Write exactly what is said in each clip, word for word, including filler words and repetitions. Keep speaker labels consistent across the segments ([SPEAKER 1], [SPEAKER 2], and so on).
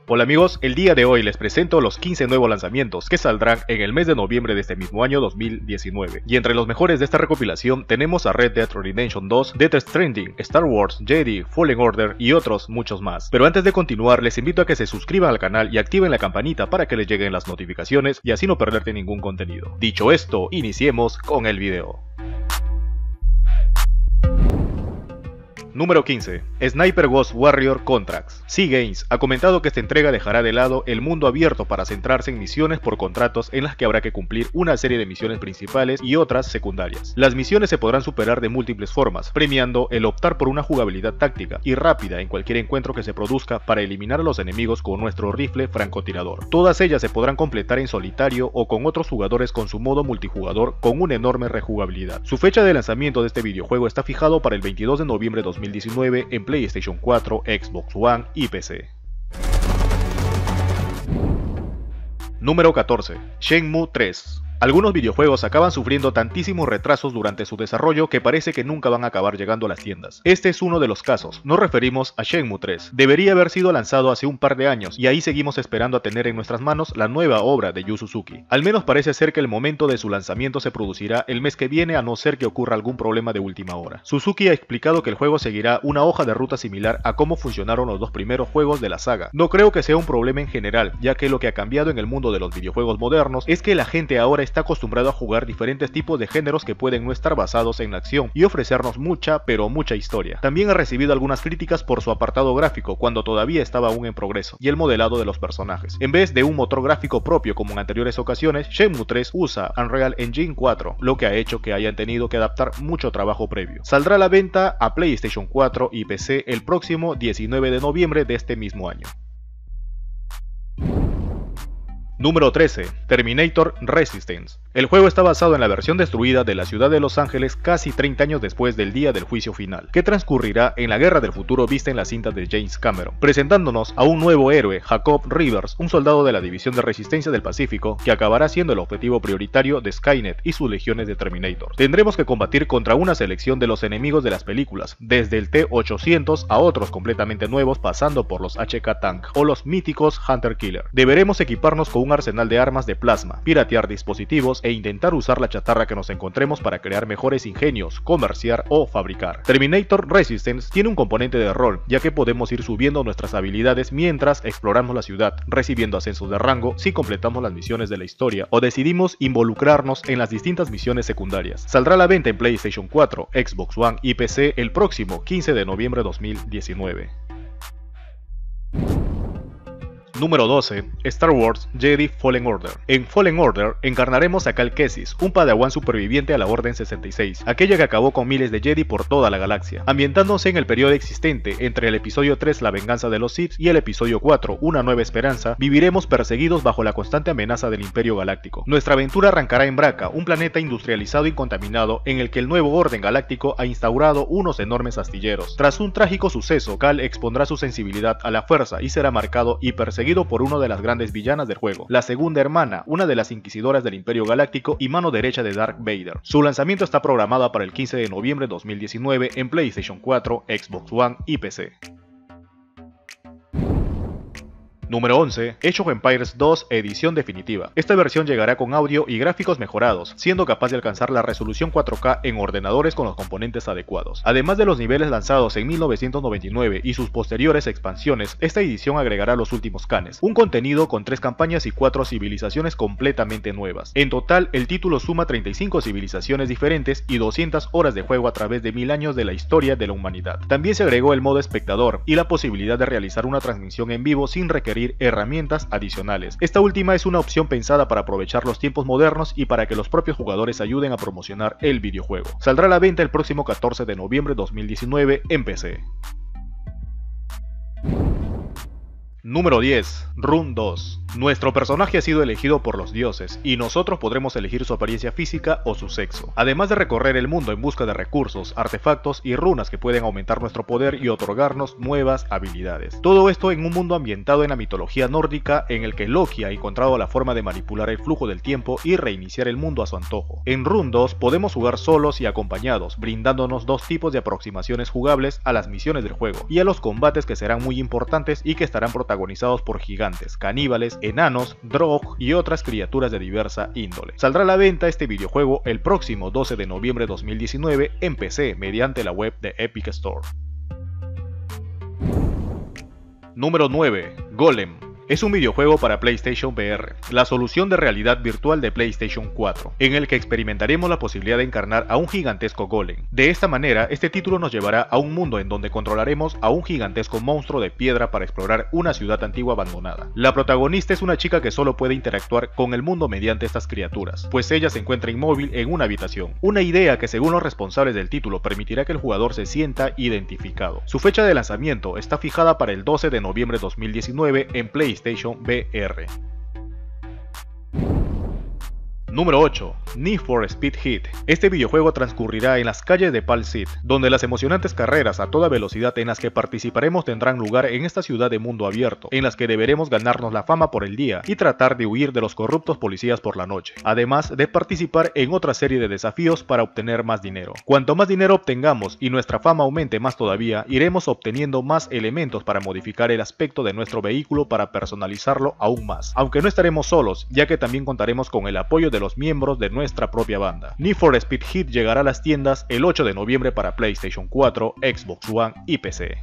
[SPEAKER 1] Hola amigos, el día de hoy les presento los quince nuevos lanzamientos que saldrán en el mes de noviembre de este mismo año dos mil diecinueve. Y entre los mejores de esta recopilación tenemos a Red Dead Redemption dos, Death Stranding, Star Wars, Jedi, Fallen Order y otros muchos más. Pero antes de continuar les invito a que se suscriban al canal y activen la campanita para que les lleguen las notificaciones y así no perderte ningún contenido. Dicho esto, iniciemos con el video. Número quince. Sniper Ghost Warrior Contracts. Seagames ha comentado que esta entrega dejará de lado el mundo abierto para centrarse en misiones por contratos en las que habrá que cumplir una serie de misiones principales y otras secundarias. Las misiones se podrán superar de múltiples formas, premiando el optar por una jugabilidad táctica y rápida en cualquier encuentro que se produzca para eliminar a los enemigos con nuestro rifle francotirador. Todas ellas se podrán completar en solitario o con otros jugadores con su modo multijugador con una enorme rejugabilidad. Su fecha de lanzamiento de este videojuego está fijado para el veintidós de noviembre de dos mil diecinueve en PlayStation cuatro, Xbox One y P C. Número catorce. Shenmue tres. Algunos videojuegos acaban sufriendo tantísimos retrasos durante su desarrollo que parece que nunca van a acabar llegando a las tiendas. Este es uno de los casos, nos referimos a Shenmue tres. Debería haber sido lanzado hace un par de años y ahí seguimos esperando a tener en nuestras manos la nueva obra de Yu Suzuki. Al menos parece ser que el momento de su lanzamiento se producirá el mes que viene a no ser que ocurra algún problema de última hora. Suzuki ha explicado que el juego seguirá una hoja de ruta similar a cómo funcionaron los dos primeros juegos de la saga. No creo que sea un problema en general, ya que lo que ha cambiado en el mundo de los videojuegos modernos es que la gente ahora está acostumbrado a jugar diferentes tipos de géneros que pueden no estar basados en la acción y ofrecernos mucha, pero mucha historia. También ha recibido algunas críticas por su apartado gráfico cuando todavía estaba aún en progreso, y el modelado de los personajes. En vez de un motor gráfico propio como en anteriores ocasiones, Shenmue tres usa Unreal Engine cuatro, lo que ha hecho que hayan tenido que adaptar mucho trabajo previo. Saldrá a la venta a PlayStation cuatro y P C el próximo diecinueve de noviembre de este mismo año. Número trece. Terminator Resistance. El juego está basado en la versión destruida de la ciudad de Los Ángeles casi treinta años después del día del juicio final, que transcurrirá en la guerra del futuro vista en la cinta de James Cameron, presentándonos a un nuevo héroe, Jacob Rivers, un soldado de la División de Resistencia del Pacífico, que acabará siendo el objetivo prioritario de Skynet y sus legiones de Terminator. Tendremos que combatir contra una selección de los enemigos de las películas, desde el T ochocientos a otros completamente nuevos, pasando por los H K Tank o los míticos Hunter Killer. Deberemos equiparnos con un arsenal de armas de plasma, piratear dispositivos e intentar usar la chatarra que nos encontremos para crear mejores ingenios, comerciar o fabricar. Terminator Resistance tiene un componente de rol, ya que podemos ir subiendo nuestras habilidades mientras exploramos la ciudad, recibiendo ascensos de rango si completamos las misiones de la historia o decidimos involucrarnos en las distintas misiones secundarias. Saldrá a la venta en PlayStation cuatro, Xbox One y P C el próximo quince de noviembre de dos mil diecinueve. Número doce. Star Wars Jedi Fallen Order. En Fallen Order encarnaremos a Cal Kestis, un padawan superviviente a la Orden sesenta y seis, aquella que acabó con miles de Jedi por toda la galaxia. Ambientándose en el periodo existente entre el episodio tres La venganza de los Sith y el episodio cuatro Una nueva esperanza, viviremos perseguidos bajo la constante amenaza del Imperio Galáctico. Nuestra aventura arrancará en Braca, un planeta industrializado y contaminado en el que el nuevo orden galáctico ha instaurado unos enormes astilleros. Tras un trágico suceso, Cal expondrá su sensibilidad a la fuerza y será marcado y perseguido por una de las grandes villanas del juego, la segunda hermana, una de las inquisidoras del Imperio Galáctico y mano derecha de Darth Vader. Su lanzamiento está programado para el quince de noviembre de dos mil diecinueve en PlayStation cuatro, Xbox One y P C. Número once. Age of Empires dos Edición Definitiva. Esta versión llegará con audio y gráficos mejorados, siendo capaz de alcanzar la resolución cuatro K en ordenadores con los componentes adecuados. Además de los niveles lanzados en mil novecientos noventa y nueve y sus posteriores expansiones, esta edición agregará los últimos canes, un contenido con tres campañas y cuatro civilizaciones completamente nuevas. En total, el título suma treinta y cinco civilizaciones diferentes y doscientas horas de juego a través de mil años de la historia de la humanidad. También se agregó el modo espectador y la posibilidad de realizar una transmisión en vivo sin requerir herramientas adicionales. Esta última es una opción pensada para aprovechar los tiempos modernos y para que los propios jugadores ayuden a promocionar el videojuego. Saldrá a la venta el próximo catorce de noviembre de dos mil diecinueve en P C. Número diez. Rune dos. Nuestro personaje ha sido elegido por los dioses, y nosotros podremos elegir su apariencia física o su sexo, además de recorrer el mundo en busca de recursos, artefactos y runas que pueden aumentar nuestro poder y otorgarnos nuevas habilidades. Todo esto en un mundo ambientado en la mitología nórdica en el que Loki ha encontrado la forma de manipular el flujo del tiempo y reiniciar el mundo a su antojo. En Rune dos podemos jugar solos y acompañados, brindándonos dos tipos de aproximaciones jugables a las misiones del juego y a los combates que serán muy importantes y que estarán protagonizados protagonizados por gigantes, caníbales, enanos, Drow y otras criaturas de diversa índole. Saldrá a la venta este videojuego el próximo doce de noviembre de dos mil diecinueve en P C mediante la web de Epic Store. Número nueve. Golem. Es un videojuego para PlayStation V R, la solución de realidad virtual de PlayStation cuatro, en el que experimentaremos la posibilidad de encarnar a un gigantesco golem. De esta manera, este título nos llevará a un mundo en donde controlaremos a un gigantesco monstruo de piedra para explorar una ciudad antigua abandonada. La protagonista es una chica que solo puede interactuar con el mundo mediante estas criaturas, pues ella se encuentra inmóvil en una habitación, una idea que según los responsables del título permitirá que el jugador se sienta identificado. Su fecha de lanzamiento está fijada para el doce de noviembre de dos mil diecinueve en PlayStation PlayStation V R. Número ocho. Need for Speed Heat. Este videojuego transcurrirá en las calles de Pal City, donde las emocionantes carreras a toda velocidad en las que participaremos tendrán lugar en esta ciudad de mundo abierto, en las que deberemos ganarnos la fama por el día y tratar de huir de los corruptos policías por la noche, además de participar en otra serie de desafíos para obtener más dinero. Cuanto más dinero obtengamos y nuestra fama aumente más todavía, iremos obteniendo más elementos para modificar el aspecto de nuestro vehículo para personalizarlo aún más, aunque no estaremos solos, ya que también contaremos con el apoyo de los los miembros de nuestra propia banda. Need for Speed Heat llegará a las tiendas el ocho de noviembre para PlayStation cuatro, Xbox One y P C.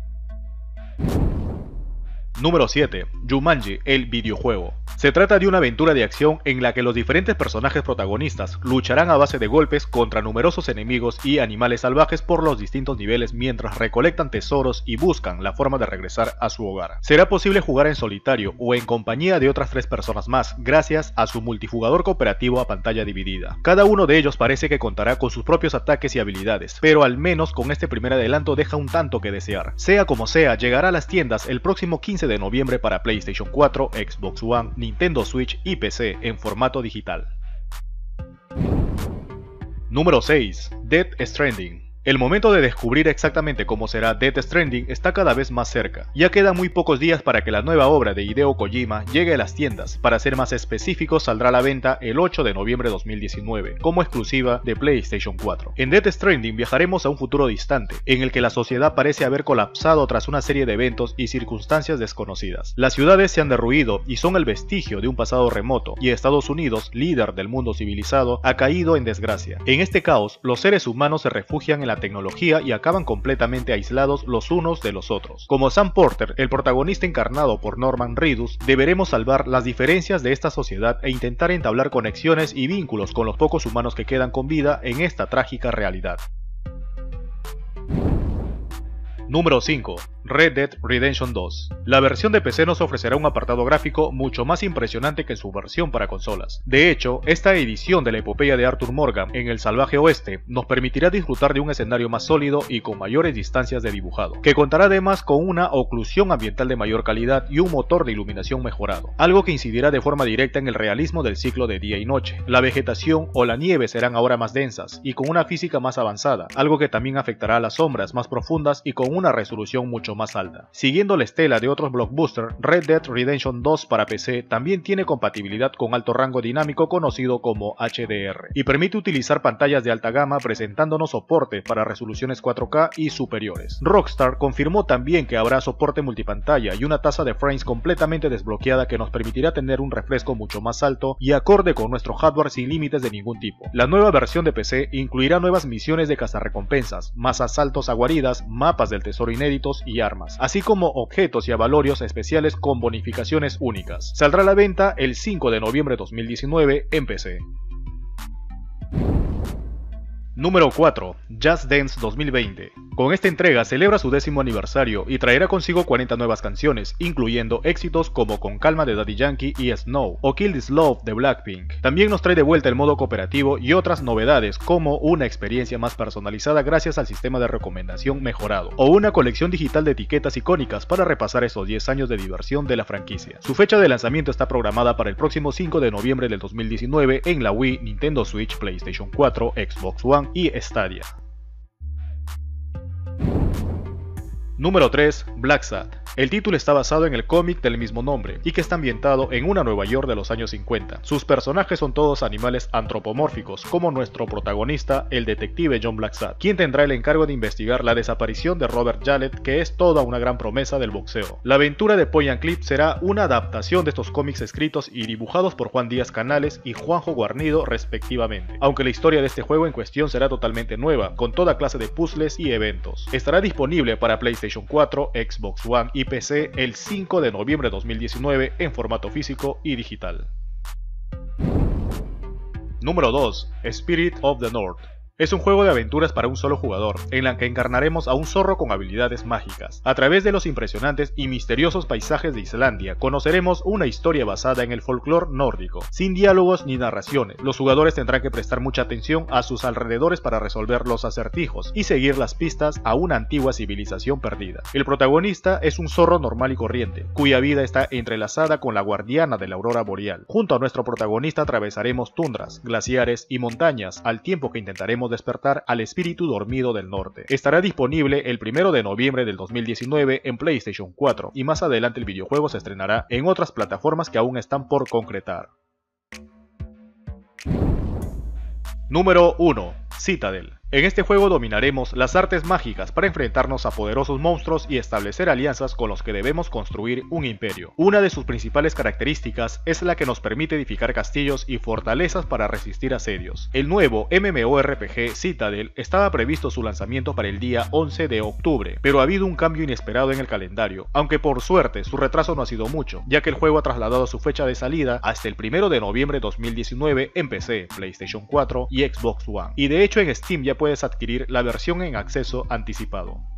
[SPEAKER 1] Número siete. Jumanji, el videojuego. Se trata de una aventura de acción en la que los diferentes personajes protagonistas lucharán a base de golpes contra numerosos enemigos y animales salvajes por los distintos niveles mientras recolectan tesoros y buscan la forma de regresar a su hogar. Será posible jugar en solitario o en compañía de otras tres personas más gracias a su multijugador cooperativo a pantalla dividida. Cada uno de ellos parece que contará con sus propios ataques y habilidades, pero al menos con este primer adelanto deja un tanto que desear. Sea como sea, llegará a las tiendas el próximo quince de noviembre para PlayStation cuatro, Xbox One, Nintendo Switch y P C en formato digital. Número seis. Death Stranding. El momento de descubrir exactamente cómo será Death Stranding está cada vez más cerca. Ya quedan muy pocos días para que la nueva obra de Hideo Kojima llegue a las tiendas. Para ser más específicos, saldrá a la venta el ocho de noviembre de dos mil diecinueve, como exclusiva de PlayStation cuatro. En Death Stranding viajaremos a un futuro distante, en el que la sociedad parece haber colapsado tras una serie de eventos y circunstancias desconocidas. Las ciudades se han derruido y son el vestigio de un pasado remoto, y Estados Unidos, líder del mundo civilizado, ha caído en desgracia. En este caos, los seres humanos se refugian en la tecnología y acaban completamente aislados los unos de los otros. Como Sam Porter, el protagonista encarnado por Norman Reedus, deberemos salvar las diferencias de esta sociedad e intentar entablar conexiones y vínculos con los pocos humanos que quedan con vida en esta trágica realidad. Número cinco. Red Dead Redemption dos. La versión de P C nos ofrecerá un apartado gráfico mucho más impresionante que su versión para consolas. De hecho, esta edición de la epopeya de Arthur Morgan en el salvaje oeste nos permitirá disfrutar de un escenario más sólido y con mayores distancias de dibujado, que contará además con una oclusión ambiental de mayor calidad y un motor de iluminación mejorado, algo que incidirá de forma directa en el realismo del ciclo de día y noche. La vegetación o la nieve serán ahora más densas y con una física más avanzada, algo que también afectará a las sombras más profundas y con una resolución mucho más alta. Siguiendo la estela de otros blockbusters, Red Dead Redemption dos para P C también tiene compatibilidad con alto rango dinámico conocido como H D R y permite utilizar pantallas de alta gama presentándonos soporte para resoluciones cuatro K y superiores. Rockstar confirmó también que habrá soporte multipantalla y una tasa de frames completamente desbloqueada que nos permitirá tener un refresco mucho más alto y acorde con nuestro hardware sin límites de ningún tipo. La nueva versión de P C incluirá nuevas misiones de cazarrecompensas, más asaltos a guaridas, mapas del tesoro inéditos y armas, así como objetos y avalorios especiales con bonificaciones únicas. Saldrá a la venta el cinco de noviembre de dos mil diecinueve en P C. Número cuatro. Just Dance dos mil veinte. Con esta entrega celebra su décimo aniversario y traerá consigo cuarenta nuevas canciones, incluyendo éxitos como Con Calma de Daddy Yankee y Snow, o Kill This Love de Blackpink. También nos trae de vuelta el modo cooperativo y otras novedades como una experiencia más personalizada gracias al sistema de recomendación mejorado, o una colección digital de etiquetas icónicas para repasar esos diez años de diversión de la franquicia. Su fecha de lanzamiento está programada para el próximo cinco de noviembre del dos mil diecinueve en la Wii, Nintendo Switch, PlayStation cuatro, Xbox One y Stadia. Número tres. Black Sad. El título está basado en el cómic del mismo nombre y que está ambientado en una Nueva York de los años cincuenta. Sus personajes son todos animales antropomórficos, como nuestro protagonista, el detective John Blacksad, quien tendrá el encargo de investigar la desaparición de Robert Jarrett, que es toda una gran promesa del boxeo. La aventura de Point and Click será una adaptación de estos cómics escritos y dibujados por Juan Díaz Canales y Juanjo Guarnido respectivamente, aunque la historia de este juego en cuestión será totalmente nueva, con toda clase de puzzles y eventos. Estará disponible para PlayStation cuatro, Xbox One y P C el cinco de noviembre de dos mil diecinueve en formato físico y digital. Número dos. Spirit of the North. Es un juego de aventuras para un solo jugador, en la que encarnaremos a un zorro con habilidades mágicas. A través de los impresionantes y misteriosos paisajes de Islandia, conoceremos una historia basada en el folclore nórdico, sin diálogos ni narraciones. Los jugadores tendrán que prestar mucha atención a sus alrededores para resolver los acertijos y seguir las pistas a una antigua civilización perdida. El protagonista es un zorro normal y corriente, cuya vida está entrelazada con la guardiana de la aurora boreal. Junto a nuestro protagonista atravesaremos tundras, glaciares y montañas, al tiempo que intentaremos despertar al espíritu dormido del norte. Estará disponible el primero de noviembre del dos mil diecinueve en PlayStation cuatro y más adelante el videojuego se estrenará en otras plataformas que aún están por concretar. Número uno. Citadel. En este juego dominaremos las artes mágicas para enfrentarnos a poderosos monstruos y establecer alianzas con los que debemos construir un imperio. Una de sus principales características es la que nos permite edificar castillos y fortalezas para resistir asedios. El nuevo MMORPG Citadel estaba previsto su lanzamiento para el día once de octubre, pero ha habido un cambio inesperado en el calendario, aunque por suerte su retraso no ha sido mucho, ya que el juego ha trasladado su fecha de salida hasta el primero de noviembre de dos mil diecinueve en P C, PlayStation cuatro y Xbox One, y de hecho en Steam ya puedes adquirir la versión en acceso anticipado.